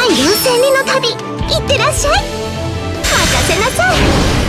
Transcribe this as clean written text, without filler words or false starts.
第4000里の旅、いってらっしゃい。任せなさい。